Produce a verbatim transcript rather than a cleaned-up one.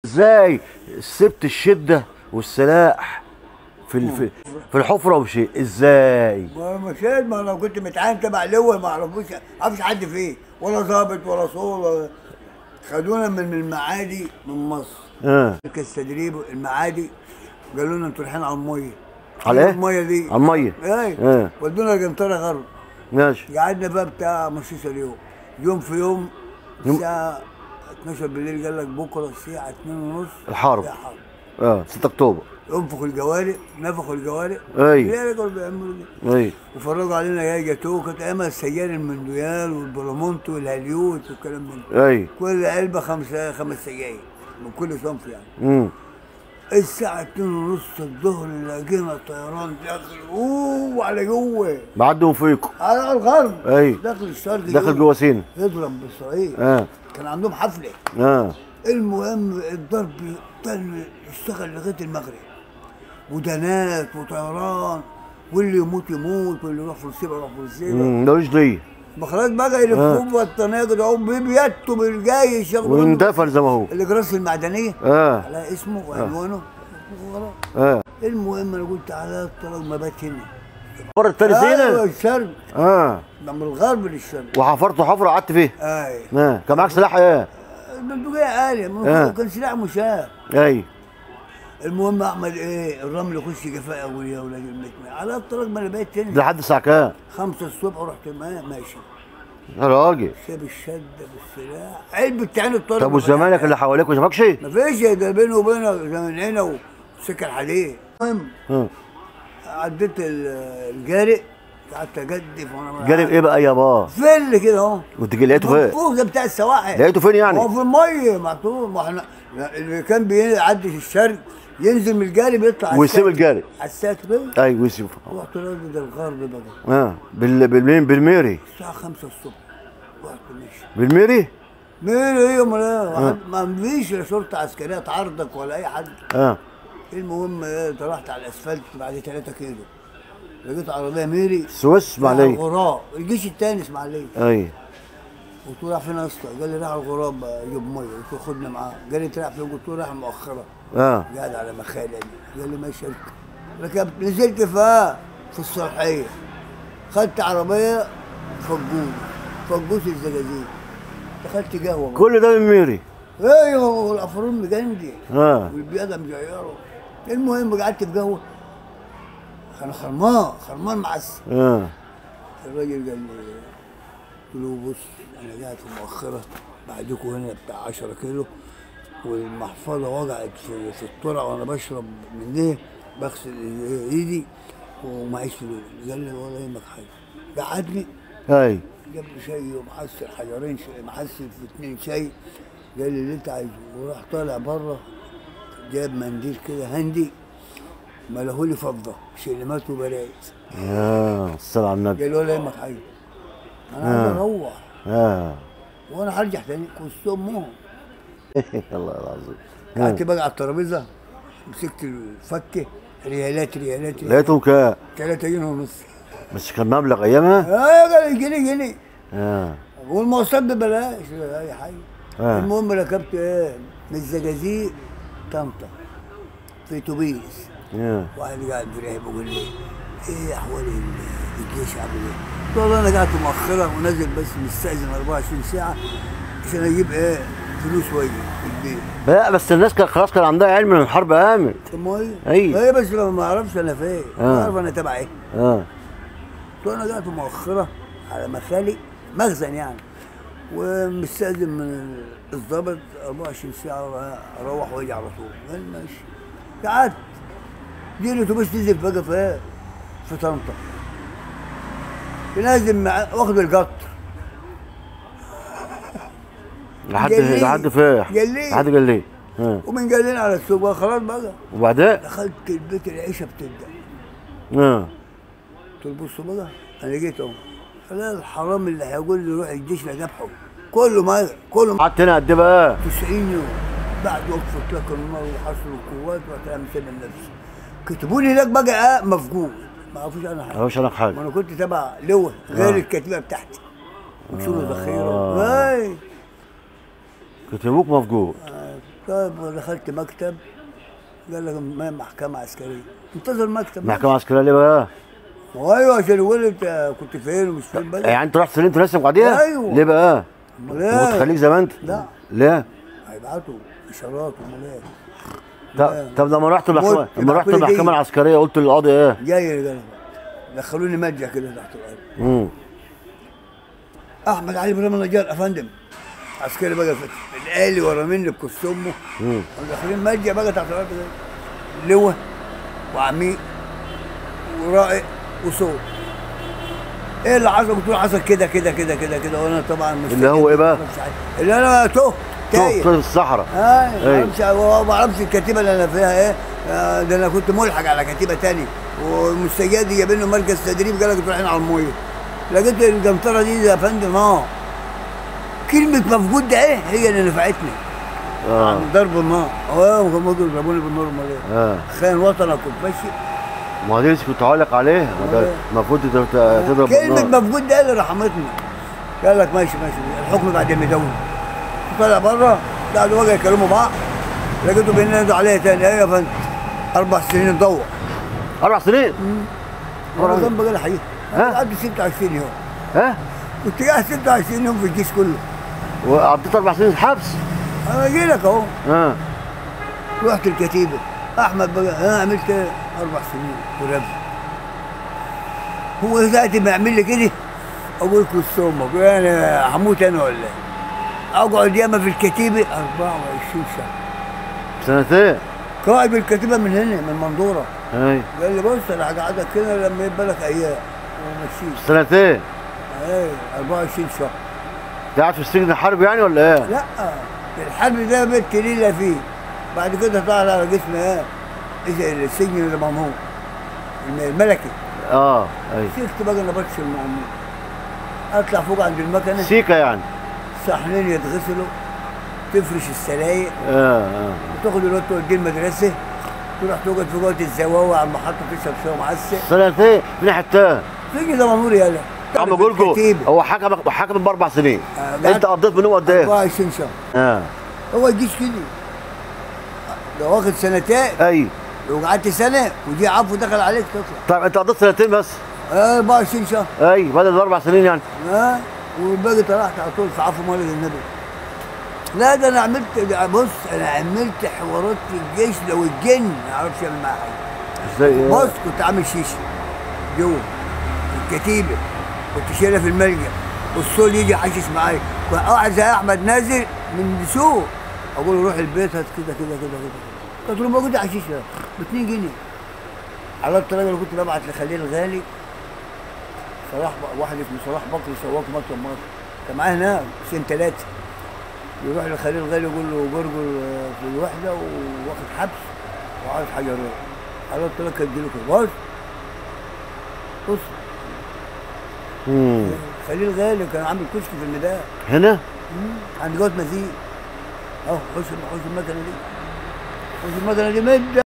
ازاي سبت الشده والسلاح في ال- في في الحفره وشيء ازاي؟ ما مشيت، ما انا كنت متعين تبع لواء ما اعرفوش، ما اعرفش حد فيه ولا ضابط ولا صول ولا. خدونا من من المعادي من مصر. اه مركز تدريب المعادي. قالوا لنا انتوا رايحين على الميه. على ايه؟ الميه دي على الميه. ايه اه ودونا جنطره غرب. ماشي. قعدنا بقى بتاع خمستاشر يوم. يوم في يوم يوم- الساعه اتناشر بالليل قال لك بكره الساعه اتنين ونص الحرب. في حرب. اه ستة اكتوبر. انفخوا الجوارق، نفخوا الجوارق. ايوه. ليه كانوا بيعملوا كده؟ ايوه. وفرجوا علينا جاي جاتوه. كانت ايامها السيار المنديال والبلومونت والهليوت والكلام من ده. ايوه. كل علبه خمسه خمس سجاير من كل صنف يعني. امم الساعه اتنين ونص الظهر لقينا الطيران داخل اوه على جوه بعدهم فيكم. على الغرب. ايوه. داخل الشرق داخل جوه سينا. يضرب باسرائيل. اه كان عندهم حفله. اه المهم الضرب طل اشتغل لغايه المغرب. ودنات وطيران، واللي يموت يموت واللي يروح فلسطين يروح فلسطين. امم ملوش دي. ما خلاص بقى يلفوه بطانيه كده اهو بيبيتوا بالجاي يشغلوا ويندفن زي ما هو. الاجراس المعدنيه اه على اسمه والوانه. اه المهم انا قلت على الطريق ما بات هنا. حفرت تاني ايوه سينا. الشرق. اه ده من الغرب للشرق. وحفرتوا حفره قعدت فيها. ايوه. اه كان معاك سلاح ايه؟ البندقيه عاليه آه. كان سلاح مشاه. ايوه. المهم اعمل ايه؟ الرمل يخش جفاء قوي يا ولاد المتمة. على الطريق ما انا بقيت تاني لحد الساعه كام؟ خمسة الصبح ورحت ما- ماشي. يا راجل. ساب الشده بالسلاح علبه عين الطريق. طب والزمالك اللي حواليك ما شافكش؟ مفيش، ده بينه وبينه زمن هنا وسكه الحديد. المهم اه عديت ال- الجارق. قعدت اجدف وانا جانب ايه بقى يابا؟ فل كده اهو. وانت لقيته فين؟ منفوخ ده بتاع السواحل. لقيته فين يعني؟ هو في الميه معطول. ما احنا اللي كان بيعدي في الشرق ينزل من الجارب يطلع على ويسيب الساك. الجارب. على الساك كده. ايوه ويسيب. رحت راجل ده الغرب بقى. اه بال بالمين بالميري. الساعه خمسة الصبح رحت ماشي. بالميري؟ مين ايه امال ايه؟ ما فيش لا شرطه عسكريه تعرضك ولا اي حد. اه المهم ايه طلعت على الاسفلت بعد ثلاثة كيلو. لقيت عربيه ميري. السويس اسماعيليه. الغراب الجيش الثاني اسماعيليه. ايوه. قلت له رايح فين يا اسطى؟ قال لي رايح الغراب يجيب ميه. قلت له خدني معاه. قال لي انت رايح فين؟ قلت له رايح مؤخره. اه قاعد على مخالي. قال لي ماشي اركب. ركبت نزلت في في الصالحيه. خدت عربيه فجوس فجوس الزجاجيج. دخلت قهوه. كل ده من ميري. ايوه والافرون مجندي. اه والبيضه مجيره. المهم قعدت في قهوه. انا خرمان خرمان معسل. اه الراجل قال لي قلت له بص انا قاعد في مؤخره بعدكم هنا بتاع عشرة كيلو والمحفظه وجعت في, في الطرع وانا بشرب من ايه بغسل ايدي ومعيش فلوس. قال لي ولا يهمك حاجه. قعدني ايوه. جاب لي شاي ومحسن حجرين شاي محسن في اتنين شاي. قال لي اللي انت عايزه وراح طالع بره. جاب منديل كده هندي ملهولي فضه شلمات وبرايز. يا الصلاة على النبي. قال لي ولا يهمك حاجه انا عايز اروح. اه وانا هرجع تاني كنت امهم. الله العظيم. قعدت بقى على الترابيزه مسكت الفكه ريالات ريالات لقيتهم كام؟ ثلاثة جنيه ونص. بس كان مبلغ ايامها؟ اه قال جنيه جنيه. اه والمواصلات ببلاش ولا اي حاجه. آه. المهم ركبت ايه من الزجاجيق طنطا في اتوبيس. اه واحد قاعد بيراقب بيقول لي ايه احوال الجيش عامل ايه؟ قلت له والله انا قاعد مؤخره ونازل بس مستأذن أربعة وعشرين ساعه عشان اجيب ايه فلوس واجي في البيت. لا بس الناس كان خلاص كان عندها علم ان الحرب قامت. طب ما هي ايوه. هي بس لو ما اعرفش انا فين آه. اعرف انا تبع ايه. اه قلت له انا قاعد مؤخره على مخالي مخزن يعني ومستأذن من الضابط أربعة وعشرين ساعه اروح واجي على طول. قال ماشي. قعدت دي الاتوبيس نزل بقى في ايه؟ في طنطا. نازل مع واخد القطر لحد قال لي- لحد فين؟ قال لي. لحد قال لي. اه ومن قال لنا على السوق بقى خلاص بقى. وبعدين؟ دخلت البيت العيشه بتبدا. اه قلت له بصوا بقى انا جيت اهو. فلا الحرام اللي هيقول لي روح الجيش لذبحه كله ما كله قعدت هنا قد ايه بقى؟ تسعين يوم بعد وقف اطلاق النار وحصر القوات وكلام سلم النفس. كتبوا لي هناك بقى اه مفقود ما اعرفوش انا حاجه. ما اعرفش انا ما حاجه. انا كنت تبع لواء غير آه. الكتيبه بتاعتي. وشيلوا ذخيره. آه. اي كتبوك مفقود. طيب دخلت مكتب، قال لك ما محكمه عسكريه، انتظر مكتب. محكمه عسكريه ليه بقى؟ ايوه عشان يقول انت كنت فين ومش فين بقى. يعني انت رحت سلمت نفسك بعديها؟ ايوه. ليه بقى؟ امال ايه؟ كنت خليك زي ما انت؟ لا. ليه؟ هيبعتوا اشارات امال ايه؟ طب طب لما رحت المحكمه، موت، لما رحت يبعتوا لي المحكمه دي. العسكريه قلت للقاضي ايه؟ جاي قال دخلوني مجه كده تحت الارض. امم احمد علي ابراهيم النجار افندم، عسكري بقى في الالي ورا مني بكوستومه، امم داخلين مجه بقى تحت الارض كده، لواء وعميق ورائق وصوت. ايه اللي حصل؟ قلت له حصل كده كده كده كده كده، وانا طبعا مش اللي هو ايه بقى؟ اللي انا تهت تايه في الصحراء. ايوه ما اعرفش ما اعرفش الكتيبه اللي انا فيها ايه. آه، ده انا كنت ملحق على كتيبه تاني، والمستجاد دي جايبين له مركز تدريب، قال لك رايحين على الميه. لقيت الجنطره دي يا فندم اه كلمه مفقود ده ايه هي اللي نفعتني. اه عن ضرب النار. اه وهم ضربوني بالنار امال ايه؟ اه خان وطن كنت ماشي. ما هو دي اللي كنت هقول لك عليها، ما ده آه. المفروض تضرب تضرب كلمه بالنار. مفقود ده اللي رحمتني. قال لك ماشي ماشي الحكم بعد المدون. طلع بره قعدوا وجه يكلموا بعض، لقيته بينادوا عليا تاني. ايه يا فندم؟ اربع سنين مدور. اربع سنين؟ انا ذنب قال حقيقي. ها؟ قعدت ستة وعشرين يوم. ها؟ كنت قاعد ستة وعشرين يوم في الجيش كله. وقضيت اربع سنين حبس؟ انا اجي لك اهو. اه رحت الكتيبه، احمد بقى ها عملت ايه؟ اربع سنين وربع. هو ذاتي ما يعمل لي كده اقول لك الصوم انا هموت انا ولا ايه؟ اقعد ياما في الكتيبه اربعة وعشرين شهر. سنتين؟ قائد الكتيبه من هنا من منظوره. اي قال لي بص انا هقعدك كده لما يبقى لك ايام ومشيت. سنتين؟ ايه اربعة وعشرين شهر. قاعد في السجن الحربي يعني ولا ايه؟ لا الحرب ده بنت ليله فيه. بعد كده طلع على جسمي ايه؟ إيه السجن اللي ممهور الملكي. اه اي سكت بقى انا بطش المؤمن. اطلع فوق عند المكنه سيكا يعني. صحنين يتغسلوا، تفرش السلايق، اه اه وتاخد الواد توديه المدرسه، تروح تقعد في جوه الزواوه على المحطه تشرب شاي معسل. سنتين من ناحيه تاني. سجن ده ممهور يالا. عم جولجو هو حكم حكم باربع سنين. آه انت قضيت منهم قد ايه؟ اربعة وعشرين شهر. اه هو الجيش كده. لو واخد سنتين اي لو قعدت سنه ودي عفو دخل عليك تطلع. طيب انت قضيت سنتين بس؟ آه اربعة وعشرين شهر. اي بدل الاربع سنين يعني. اه والباقي طلعت على طول في عفو مولد النبي. لا ده انا عملت بص انا عملت حوارات في الجيش لو الجن ما يعرفش يعمل معايا حاجه. ازاي ايه؟ بص كنت عامل شيشه جوه الكتيبه، كنت شايلها في الملجأ، والصول يجي يحشش معايا، واحد زي احمد نازل من سوق اقول له روح البيت هات كده كده كده كده. قلت له موجود حشيشه ب اتنين جنيه. على الطريقه اللي كنت ببعت لخليل الغالي صلاح واحد اسمه صلاح بكري سواق مطعم مصر، كان معاه هناك سنه ثلاثه. يروح لخليل الغالي يقول له جرجر في الوحده واخد حبس وعايز حجر. على الطريقه كان اديله كده بص بص امم خليل غالي كان عامل كشك في الميدان هنا؟ عند جوه مزيد اهو. خش خش المكنه دي، خش المكنه دي مده